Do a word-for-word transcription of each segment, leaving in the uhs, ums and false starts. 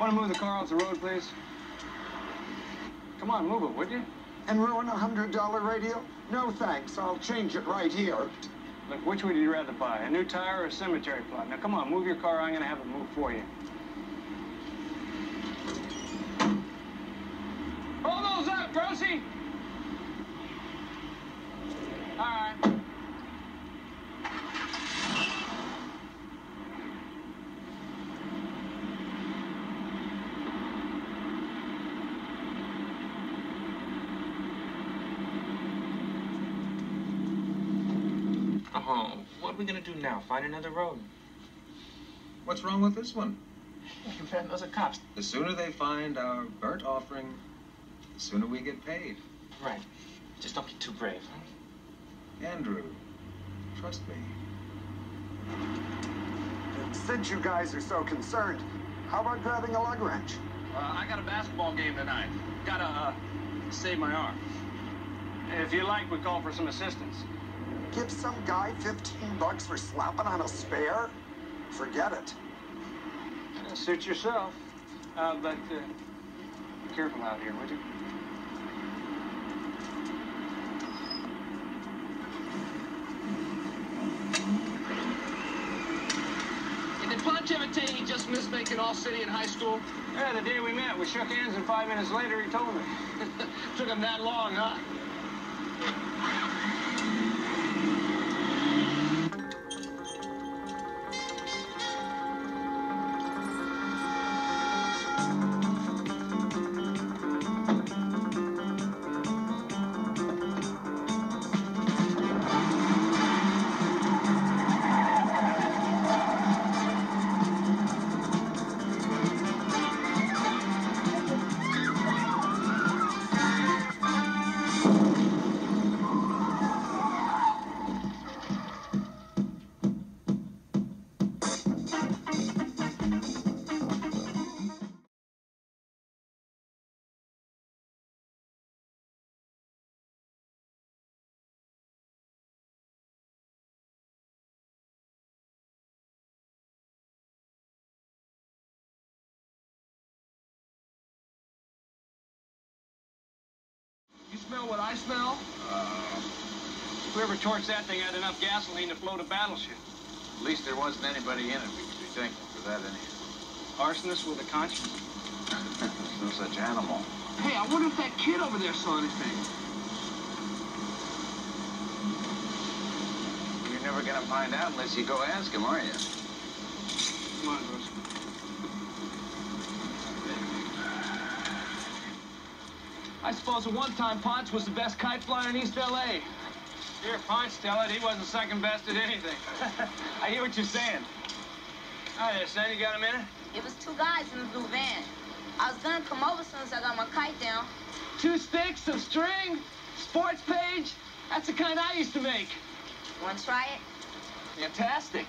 Want to move the car off the road, please? Come on, move it, would you? And ruin a hundred dollar radio? No thanks, I'll change it right here. Look, which would you rather buy, a new tire or a cemetery plot? Now, come on, move your car. I'm going to have it moved for you. Roll those up, Grossy! All right. Oh, what are we gonna do now? Find another road? What's wrong with this one? Man, those are cops. The sooner they find our burnt offering, the sooner we get paid. Right. Just don't get too brave, huh? Andrew, trust me. Since you guys are so concerned, how about grabbing a lug wrench? Uh, I got a basketball game tonight. Gotta, uh, save my arm. If you like, we call for some assistance. Give some guy fifteen bucks for slapping on a spare? Forget it. Uh, suit yourself. Uh, but, uh, be careful out here, would you? Did Punch ever tell you he just missed making All-City in high school? Yeah, the day we met, we shook hands, and five minutes later, he told me. Took him that long, huh? You smell what I smell? Uh, whoever torched that thing had enough gasoline to float a battleship. At least there wasn't anybody in it. We could be thankful for that anyhow. Arsonist with a conscience? No such animal. Hey, I wonder if that kid over there saw anything. You're never gonna find out unless you go ask him, are you? Come on, Grossman. I suppose at one time Ponch was the best kite flyer in East L A Here, Ponch, tell it. He wasn't second best at anything. I hear what you're saying. Hi there, son. You got a minute? It was two guys in the blue van. I was gonna come over as soon as I got my kite down. Two sticks, some string, sports page. That's the kind I used to make. Wanna try it? Fantastic.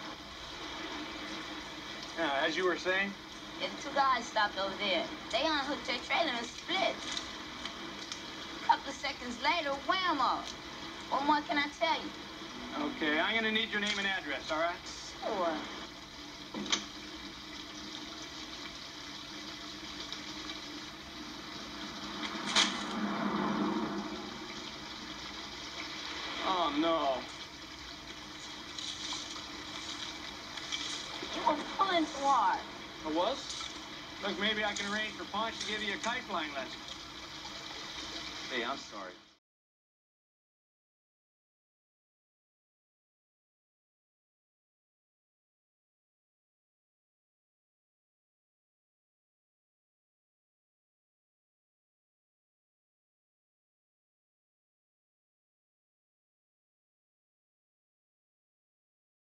Yeah, as you were saying? Yeah, the two guys stopped over there. They unhooked their trailer and split. A couple of seconds later, whammo. What more can I tell you? Okay, I'm gonna need your name and address, all right? Sure. Oh, no. You were pulling too hard. I was? Look, maybe I can arrange for Ponch to give you a kite flying lesson. Hey, I'm sorry.